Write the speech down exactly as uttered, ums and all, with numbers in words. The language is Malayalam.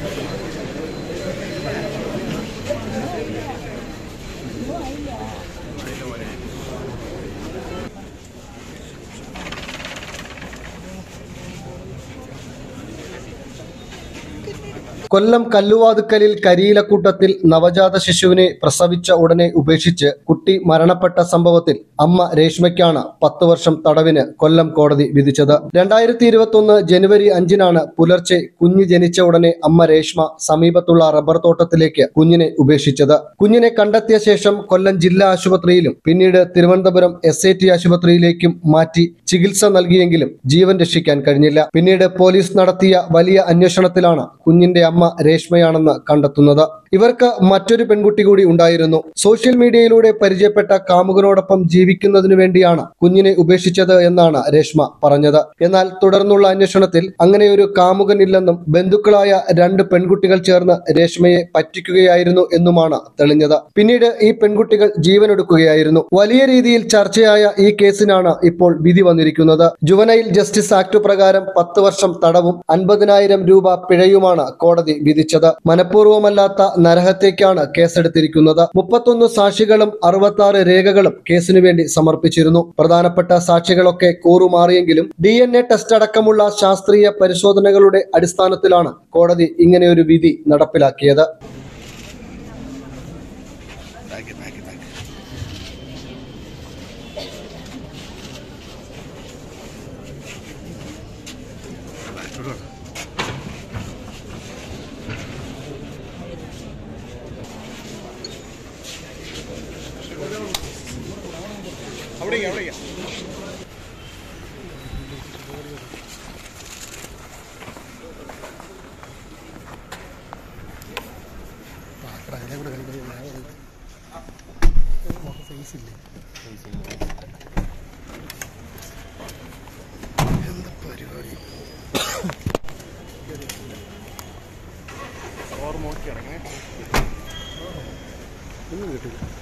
കൊല്ലം കല്ലുവാതുക്കലിൽ കരിയിലക്കൂട്ടത്തിൽ നവജാത ശിശുവിനെ പ്രസവിച്ച ഉടനെ ഉപേക്ഷിച്ച് കുട്ടി മരണപ്പെട്ട സംഭവത്തിൽ അമ്മ രേഷ്മയ്ക്കാണ് പത്ത് വർഷം തടവിന് കൊല്ലം കോടതി വിധിച്ചത്. രണ്ടായിരത്തി ഇരുപത്തി ഒന്ന് ജനുവരി അഞ്ചിനാണ് പുലർച്ചെ കുഞ്ഞ് ജനിച്ച ഉടനെ അമ്മ രേഷ്മ സമീപത്തുള്ള റബ്ബർ തോട്ടത്തിലേക്ക് കുഞ്ഞിനെ ഉപേക്ഷിച്ചത്. കുഞ്ഞിനെ കണ്ടെത്തിയ ശേഷം കൊല്ലം ജില്ലാ ആശുപത്രിയിലും പിന്നീട് തിരുവനന്തപുരം എസ് ഐ ടി ആശുപത്രിയിലേക്കും മാറ്റി ചികിത്സ നൽകിയെങ്കിലും ജീവൻ രക്ഷിക്കാൻ കഴിഞ്ഞില്ല. പിന്നീട് പോലീസ് നടത്തിയ വലിയ അന്വേഷണത്തിലാണ് കുഞ്ഞിന്റെ അമ്മ രേഷ്മയാണെന്ന് കണ്ടെത്തുന്നത്. ഇവർക്ക് മറ്റൊരു പെൺകുട്ടി കൂടി ഉണ്ടായിരുന്നു. സോഷ്യൽ മീഡിയയിലൂടെ പരിചയപ്പെട്ട കാമുകനോടൊപ്പം ജീവിക്കുന്നതിനു വേണ്ടിയാണ് കുഞ്ഞിനെ ഉപേക്ഷിച്ചത് എന്നാണ് രേഷ്മ പറഞ്ഞത്. എന്നാൽ തുടർന്നുള്ള അന്വേഷണത്തിൽ അങ്ങനെയൊരു കാമുകൻ ഇല്ലെന്നും ബന്ധുക്കളായ രണ്ട് പെൺകുട്ടികൾ ചേർന്ന് രേഷ്മയെ പറ്റിക്കുകയായിരുന്നു എന്നുമാണ് തെളിഞ്ഞത്. പിന്നീട് ഈ പെൺകുട്ടികൾ ജീവനൊടുക്കുകയായിരുന്നു. വലിയ രീതിയിൽ ചർച്ചയായ ഈ കേസിനാണ് ഇപ്പോൾ വിധി വന്നിരിക്കുന്നത്. ജുവനൈൽ ജസ്റ്റിസ് ആക്ട് പ്രകാരം പത്ത് വർഷം തടവും അൻപതിനായിരം രൂപ പിഴയുമാണ് കോടതി വിധിച്ചത്. മനഃപൂർവ്വമല്ലാത്ത നരഹത്യക്കാണ് കേസെടുത്തിരിക്കുന്നത്. മുപ്പത്തൊന്ന് സാക്ഷികളും അറുപത്തി ആറ് രേഖകളും കേസിനു വേണ്ടി സമർപ്പിച്ചിരുന്നു. പ്രധാനപ്പെട്ട സാക്ഷികളൊക്കെ കൂറുമാറിയെങ്കിലും ഡി എൻ എ ടെസ്റ്റ് അടക്കമുള്ള ശാസ്ത്രീയ പരിശോധനകളുടെ അടിസ്ഥാനത്തിലാണ് കോടതി ഇങ്ങനെയൊരു വിധി നടപ്പിലാക്കിയത്. അവിടേക്ക് അവിടേക്ക് എന്താ പരിപാടി ഓർമ്മ നോക്കി ഇറങ്ങേ ഒന്നും കിട്ടില്ല.